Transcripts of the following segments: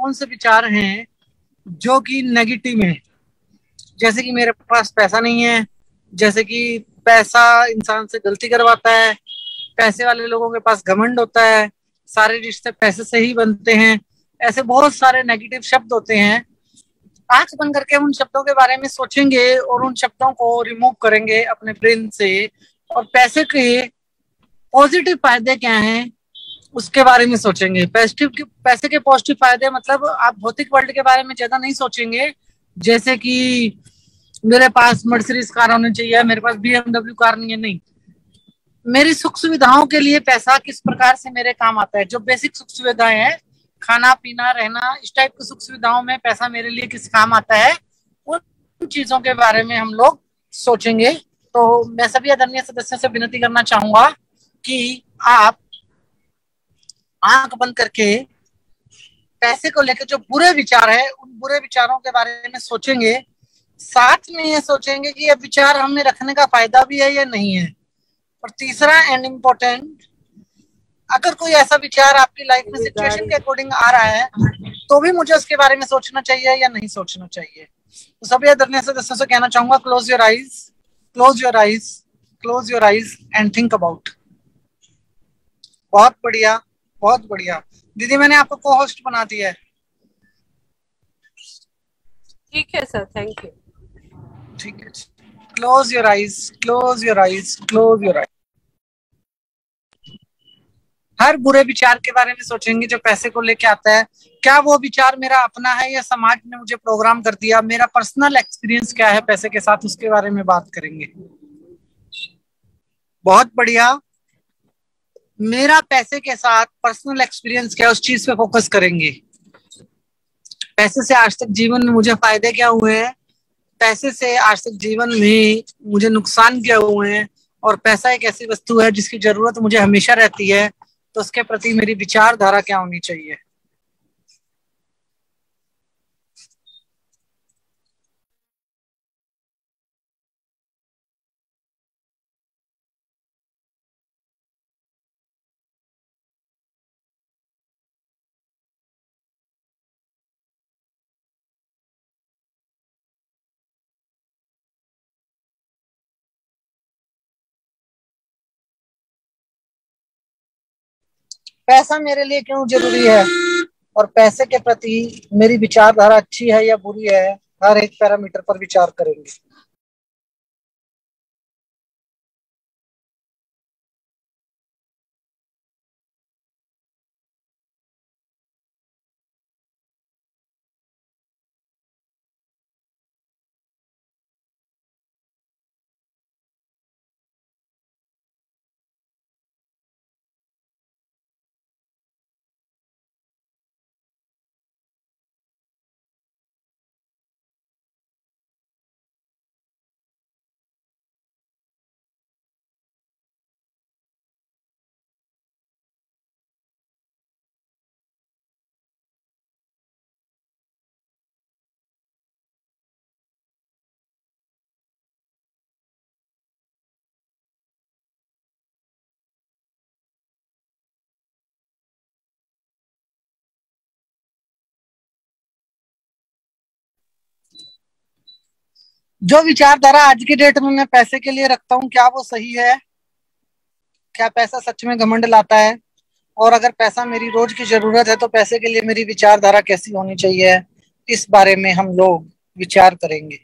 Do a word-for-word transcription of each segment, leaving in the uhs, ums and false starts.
कौन से विचार हैं जो कि नेगेटिव हैं। जैसे कि मेरे पास पैसा नहीं है, जैसे कि पैसा इंसान से गलती करवाता है, पैसे वाले लोगों के पास घमंड होता है, सारे रिश्ते पैसे से ही बनते हैं। ऐसे बहुत सारे नेगेटिव शब्द होते हैं। आंख बंद करके उन शब्दों के बारे में सोचेंगे और उन शब्दों को रिमूव करेंगे अपने ब्रेन से, और पैसे के पॉजिटिव फायदे क्या हैं उसके बारे में सोचेंगे। पॉजिटिव पैसे के पॉजिटिव फायदे मतलब आप भौतिक वर्ल्ड के बारे में ज्यादा नहीं सोचेंगे, जैसे कि मेरे पास मर्सिडीज कार होनी चाहिए, मेरे पास बीएमडब्ल्यू कार नहीं है, नहीं। मेरी सुख सुविधाओं के लिए पैसा किस प्रकार से मेरे काम आता है, जो बेसिक सुख सुविधाएं हैं, खाना पीना रहना, इस टाइप की सुख सुविधाओं में पैसा मेरे लिए किस काम आता है, उन चीजों के बारे में हम लोग सोचेंगे। तो मैं सभी आदरणीय सदस्यों से विनती करना चाहूंगा कि आप आंख बंद करके पैसे को लेकर जो बुरे विचार है उन बुरे विचारों के बारे में सोचेंगे। साथ में ये सोचेंगे कि ये विचार हमें रखने का फायदा भी है या नहीं है। और तीसरा एंड इम्पोर्टेंट, अगर कोई ऐसा विचार आपकी लाइफ में सिचुएशन के अकॉर्डिंग आ रहा है तो भी मुझे उसके बारे में सोचना चाहिए या नहीं सोचना चाहिए। तो सभी आदरणीय सदस्यों से कहना चाहूंगा, close your eyes, close your eyes, close your eyes and think about. बहुत बढ़िया, बहुत बढ़िया दीदी, मैंने आपको को होस्ट बना दिया है। ठीक है सर, थैंक यू। ठीक है, close your eyes, close your eyes, close your eyes. हर बुरे विचार के बारे में सोचेंगे जो पैसे को लेके आता है। क्या वो विचार मेरा अपना है या समाज ने मुझे प्रोग्राम कर दिया, मेरा पर्सनल एक्सपीरियंस क्या है पैसे के साथ, उसके बारे में बात करेंगे। बहुत बढ़िया, मेरा पैसे के साथ पर्सनल एक्सपीरियंस क्या है उस चीज पे फोकस करेंगे। पैसे से आज तक जीवन में मुझे फायदे क्या हुए हैं, पैसे से आज तक जीवन में मुझे नुकसान क्या हुए हैं, और पैसा एक ऐसी वस्तु है जिसकी जरूरत मुझे हमेशा रहती है, तो उसके प्रति मेरी विचारधारा क्या होनी चाहिए। पैसा मेरे लिए क्यों जरूरी है और पैसे के प्रति मेरी विचारधारा अच्छी है या बुरी है, हर एक पैरामीटर पर विचार करेंगे। जो विचारधारा आज की डेट में मैं पैसे के लिए रखता हूँ, क्या वो सही है? क्या पैसा सच में घमंड लाता है? और अगर पैसा मेरी रोज की जरूरत है तो पैसे के लिए मेरी विचारधारा कैसी होनी चाहिए, इस बारे में हम लोग विचार करेंगे।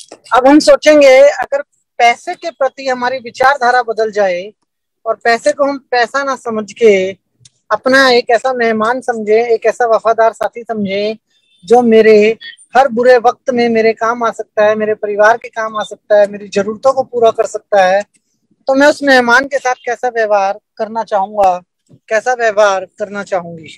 अब हम सोचेंगे अगर पैसे के प्रति हमारी विचारधारा बदल जाए और पैसे को हम पैसा ना समझ के अपना एक ऐसा मेहमान समझे, एक ऐसा वफादार साथी समझे जो मेरे हर बुरे वक्त में मेरे काम आ सकता है, मेरे परिवार के काम आ सकता है, मेरी जरूरतों को पूरा कर सकता है, तो मैं उस मेहमान के साथ कैसा व्यवहार करना चाहूंगा, कैसा व्यवहार करना चाहूंगी।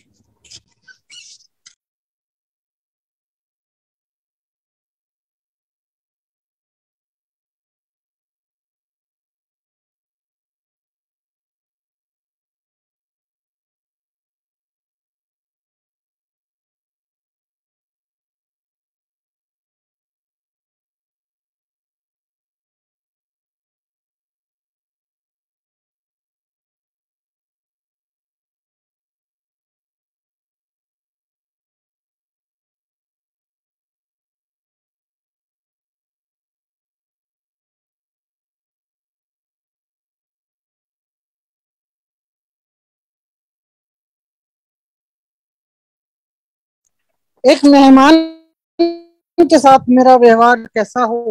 एक मेहमान के साथ मेरा व्यवहार कैसा हो,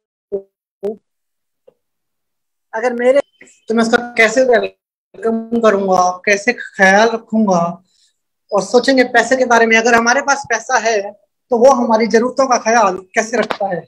अगर मेरे, तो मैं उसका कैसे वेलकम करूंगा, कैसे ख्याल रखूंगा। और सोचेंगे पैसे के बारे में, अगर हमारे पास पैसा है तो वो हमारी जरूरतों का ख्याल कैसे रखता है।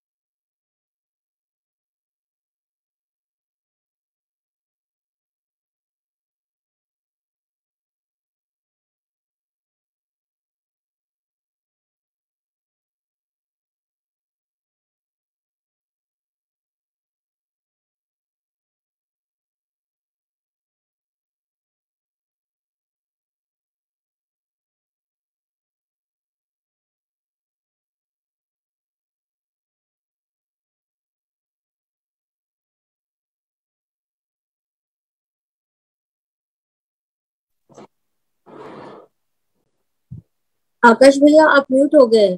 आकाश भैया आप म्यूट हो गए।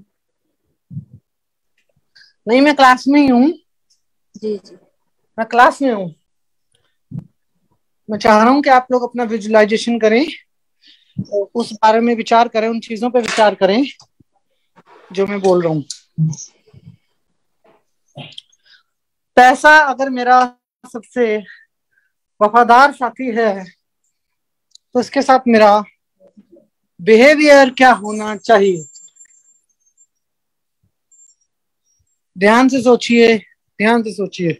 नहीं, मैं क्लास में ही हूँ। जी जी, मैं क्लास में हूँ। मैं चाह रहा हूँ कि आप लोग अपना विजुअलाइजेशन करें, उस बारे में विचार करें, उन चीजों पे विचार करें जो मैं बोल रहा हूँ। पैसा अगर मेरा सबसे वफादार साथी है तो इसके साथ मेरा बिहेवियर क्या होना चाहिए। ध्यान से सोचिए, ध्यान से सोचिए।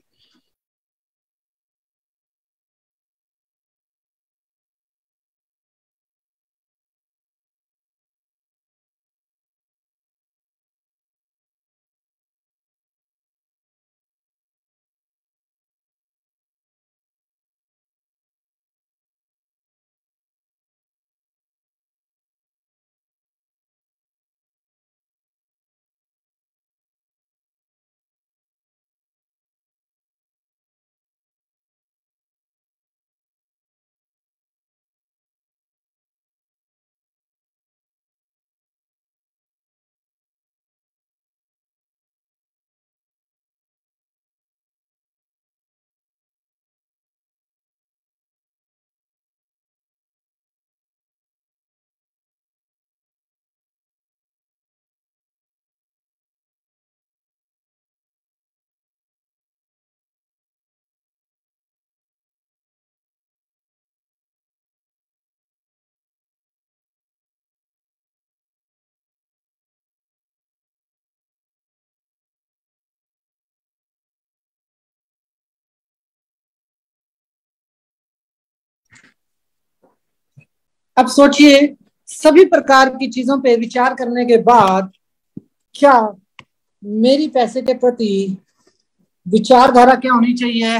अब सोचिए, सभी प्रकार की चीजों पे विचार करने के बाद क्या मेरी पैसे के प्रति विचारधारा क्या होनी चाहिए,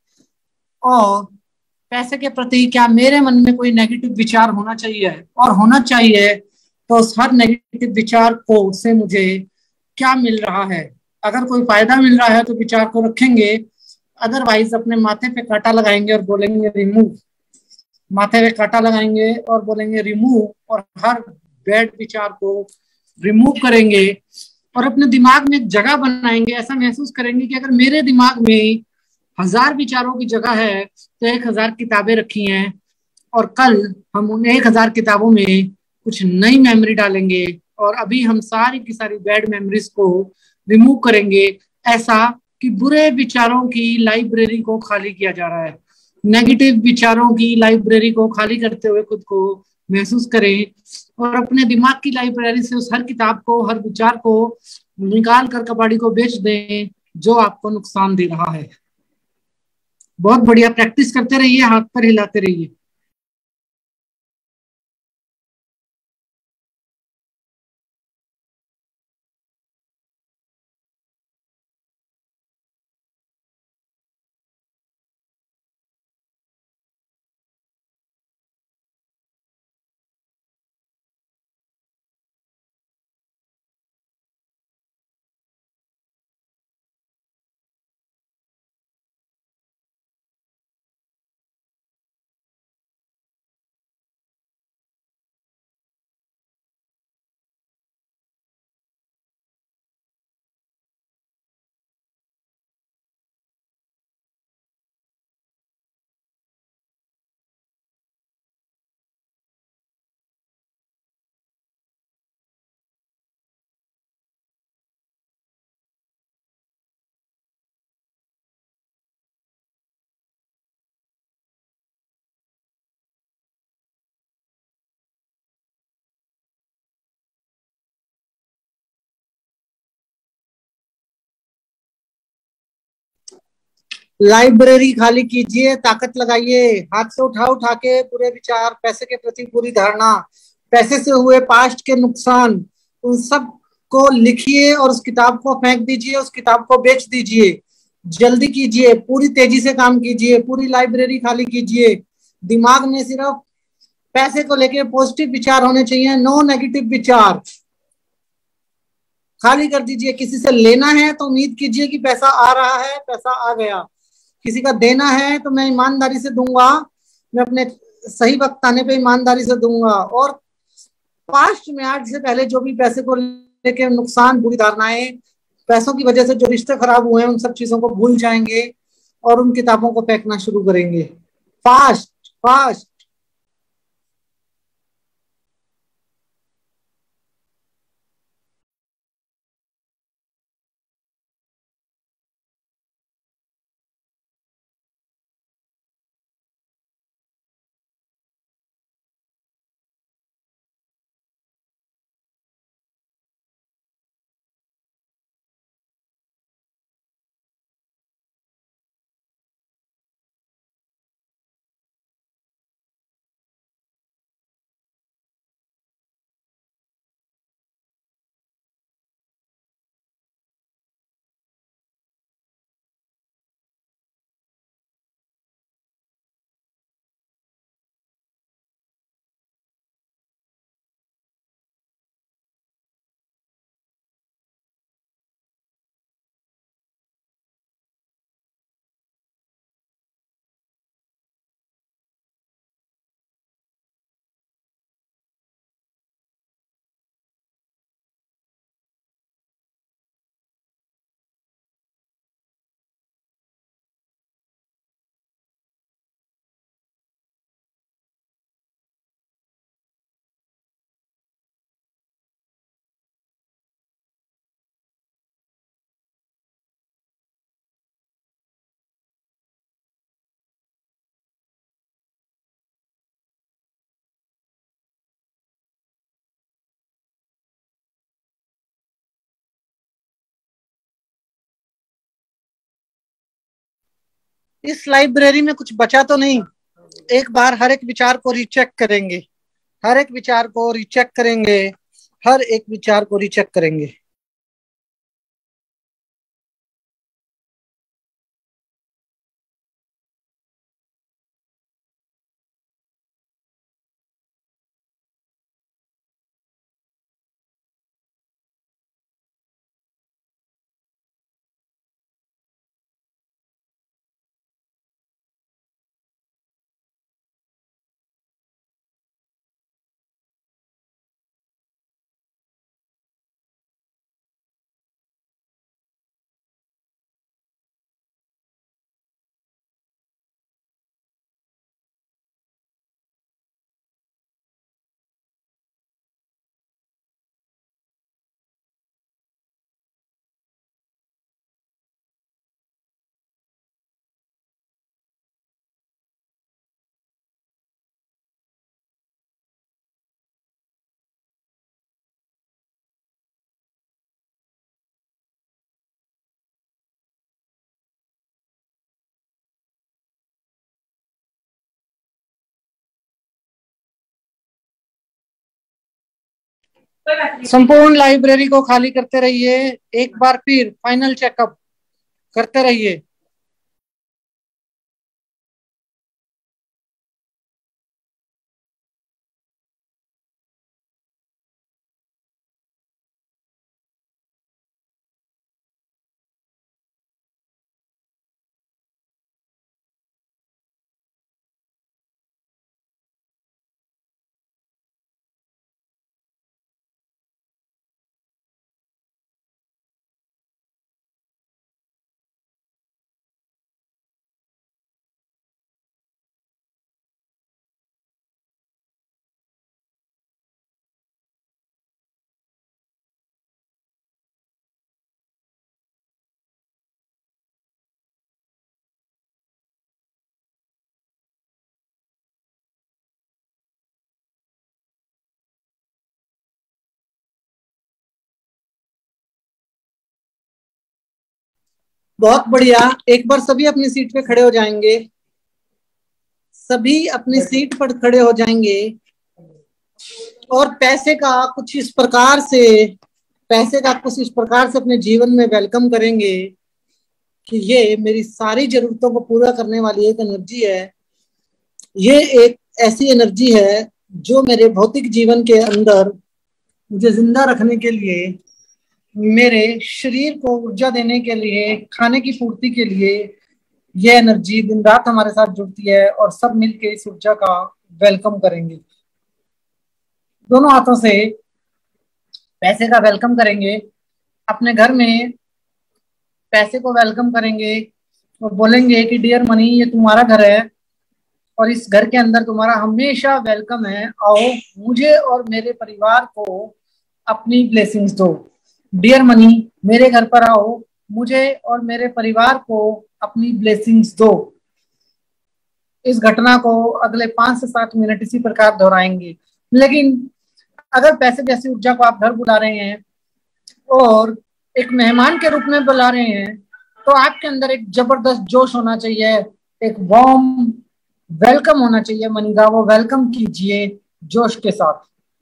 और पैसे के प्रति क्या मेरे मन में कोई नेगेटिव विचार होना चाहिए, और होना चाहिए तो उस हर नेगेटिव विचार को से मुझे क्या मिल रहा है। अगर कोई फायदा मिल रहा है तो विचार को रखेंगे, अदरवाइज अपने माथे पे कांटा लगाएंगे और बोलेंगे रिमूव। माथे पे कांटा लगाएंगे और बोलेंगे रिमूव, और हर बैड विचार को रिमूव करेंगे और अपने दिमाग में एक जगह बनाएंगे। ऐसा महसूस करेंगे कि अगर मेरे दिमाग में हजार विचारों की जगह है तो एक हजार किताबें रखी हैं, और कल हम उन एक हजार किताबों में कुछ नई मेमोरी डालेंगे और अभी हम सारी की सारी बैड मेमोरीज को रिमूव करेंगे। ऐसा कि बुरे विचारों की लाइब्रेरी को खाली किया जा रहा है। नेगेटिव विचारों की लाइब्रेरी को खाली करते हुए खुद को महसूस करें और अपने दिमाग की लाइब्रेरी से उस हर किताब को, हर विचार को निकाल कर कबाड़ी को बेच दें जो आपको नुकसान दे रहा है। बहुत बढ़िया, प्रैक्टिस करते रहिए, हाथ पर हिलाते रहिए। लाइब्रेरी खाली कीजिए, ताकत लगाइए, हाथ से उठा उठा के पूरे विचार, पैसे के प्रति पूरी धारणा, पैसे से हुए पास्ट के नुकसान, उन सब को लिखिए और उस किताब को फेंक दीजिए, उस किताब को बेच दीजिए। जल्दी कीजिए, पूरी तेजी से काम कीजिए, पूरी लाइब्रेरी खाली कीजिए। दिमाग में सिर्फ पैसे को लेके पॉजिटिव विचार होने चाहिए, नो नेगेटिव विचार। खाली कर दीजिए। किसी से लेना है तो उम्मीद कीजिए कि पैसा आ रहा है, पैसा आ गया। किसी का देना है तो मैं ईमानदारी से दूंगा, मैं अपने सही वक्त आने पे ईमानदारी से दूंगा। और पास्ट में आज से पहले जो भी पैसे को लेके नुकसान, बुरी धारणाएं, पैसों की वजह से जो रिश्ते खराब हुए हैं, उन सब चीजों को भूल जाएंगे और उन किताबों को फेंकना शुरू करेंगे। Fast fast. इस लाइब्रेरी में कुछ बचा तो नहीं? एक बार हर एक विचार को रीचेक करेंगे, हर एक विचार को रीचेक करेंगे, हर एक विचार को रीचेक करेंगे। संपूर्ण लाइब्रेरी को खाली करते रहिए। एक बार फिर फाइनल चेकअप करते रहिए। बहुत बढ़िया। एक बार सभी अपनी सीट पे खड़े हो जाएंगे। सभी अपनी सीट पर खड़े हो जाएंगे और पैसे का कुछ इस प्रकार से पैसे का कुछ इस प्रकार से अपने जीवन में वेलकम करेंगे कि ये मेरी सारी जरूरतों को पूरा करने वाली एक एनर्जी है। ये एक ऐसी एनर्जी है जो मेरे भौतिक जीवन के अंदर मुझे जिंदा रखने के लिए, मेरे शरीर को ऊर्जा देने के लिए, खाने की पूर्ति के लिए ये एनर्जी दिन रात हमारे साथ जुड़ती है और सब मिलके इस ऊर्जा का वेलकम करेंगे। दोनों हाथों से पैसे का वेलकम करेंगे। अपने घर में पैसे को वेलकम करेंगे और बोलेंगे कि डियर मनी, ये तुम्हारा घर है और इस घर के अंदर तुम्हारा हमेशा वेलकम है। आओ, मुझे और मेरे परिवार को अपनी ब्लेसिंग्स दो। डियर मनी, मेरे घर पर आओ, मुझे और मेरे परिवार को अपनी ब्लेसिंग्स दो। इस घटना को अगले पांच से सात मिनट इसी प्रकार दोहराएंगे। लेकिन अगर पैसे जैसी ऊर्जा को आप घर बुला रहे हैं और एक मेहमान के रूप में बुला रहे हैं, तो आपके अंदर एक जबरदस्त जोश होना चाहिए, एक वार्म वेलकम होना चाहिए मनी का। वो वेलकम कीजिए जोश के साथ।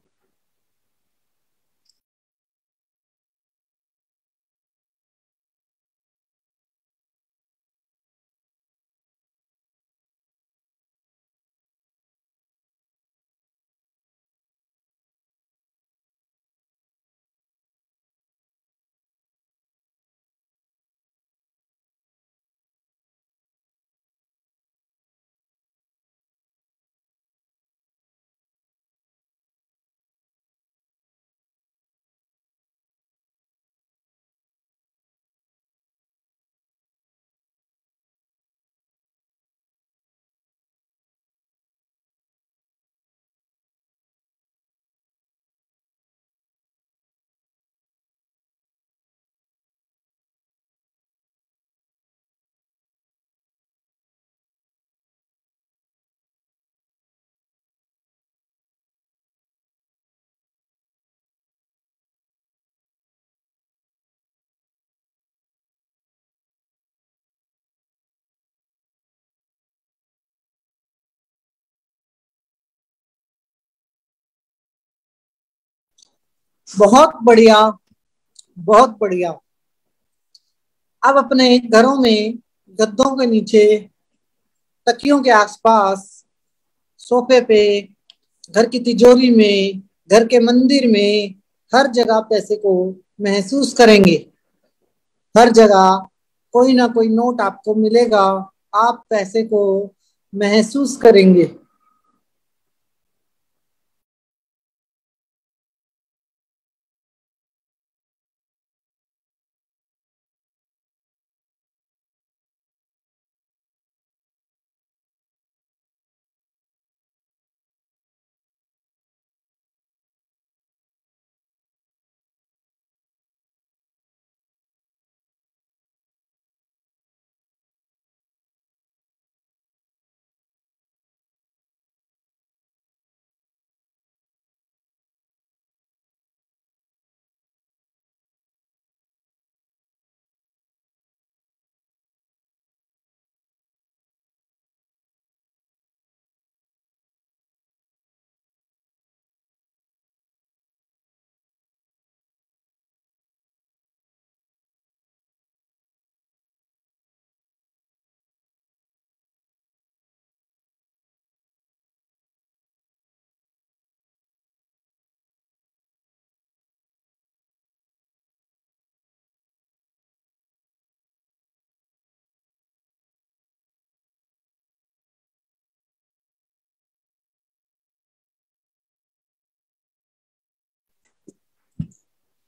बहुत बढ़िया, बहुत बढ़िया। अब अपने घरों में गद्दों के नीचे, तकियों के आसपास, सोफे पे, घर की तिजोरी में, घर के मंदिर में, हर जगह पैसे को महसूस करेंगे। हर जगह कोई ना कोई नोट आपको मिलेगा। आप पैसे को महसूस करेंगे।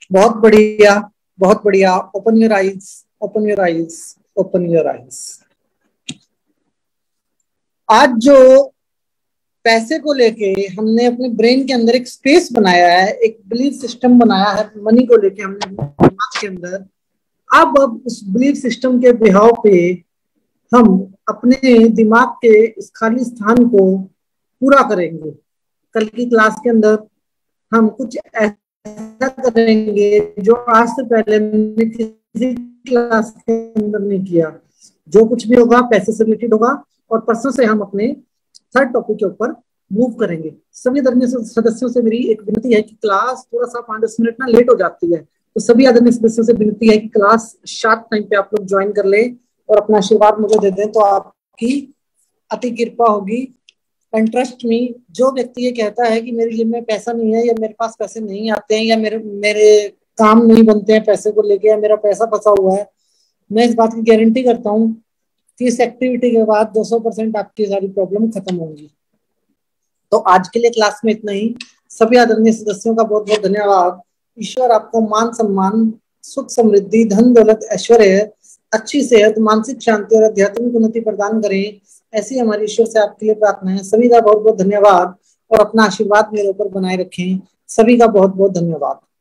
बहुत बढ़िया, बहुत बढ़िया। Open your eyes, open your eyes, open your eyes. आज जो पैसे को लेके हमने अपने ब्रेन के अंदर एक स्पेस बनाया है, एक बिलीफ सिस्टम बनाया है मनी को लेके हमने दिमाग के अंदर, अब अब उस बिलीफ सिस्टम के बिहाव पे हम अपने दिमाग के इस खाली स्थान को पूरा करेंगे। कल की क्लास के अंदर हम कुछ ऐसा करेंगे जो आज से पहले हमने किसी क्लास के अंदर नहीं किया। जो कुछ भी होगा पैसे से रिलेटेड होगा और परसों से हम अपने थर्ड टॉपिक के ऊपर मूव करेंगे। सभी आदरणीय सदस्यों से मेरी एक विनती है कि क्लास थोड़ा सा पांच दस मिनट ना लेट हो जाती है, तो सभी आदरणीय सदस्यों से विनती है कि क्लास शार्प टाइम पे आप लोग ज्वाइन कर ले और अपना आशीर्वाद मुझे दे दें, तो आपकी अति कृपा होगी। एंड ट्रस्ट मी, जो व्यक्ति ये कहता है कि मेरी जेब में पैसा नहीं है या मेरे पास पैसे नहीं आते हैं या मेरे मेरे काम नहीं बनते हैं पैसे को लेके या मेरा पैसा फंसा हुआ है, मैं इस बात की गारंटी करता हूँ कि इस एक्टिविटी के बाद दो सौ परसेंट आपकी सारी प्रॉब्लम खत्म होंगी। तो आज के लिए क्लास में इतना ही। सभी आदरणीय सदस्यों का बहुत बहुत धन्यवाद। ईश्वर आपको मान सम्मान, सुख समृद्धि, धन दौलत, ऐश्वर्य, अच्छी सेहत, मानसिक शांति और आध्यात्मिक उन्नति प्रदान करें, ऐसी हमारी ईश्वर से आपके लिए प्रार्थना है। सभी का बहुत बहुत धन्यवाद और अपना आशीर्वाद मेरे ऊपर बनाए रखें। सभी का बहुत बहुत धन्यवाद।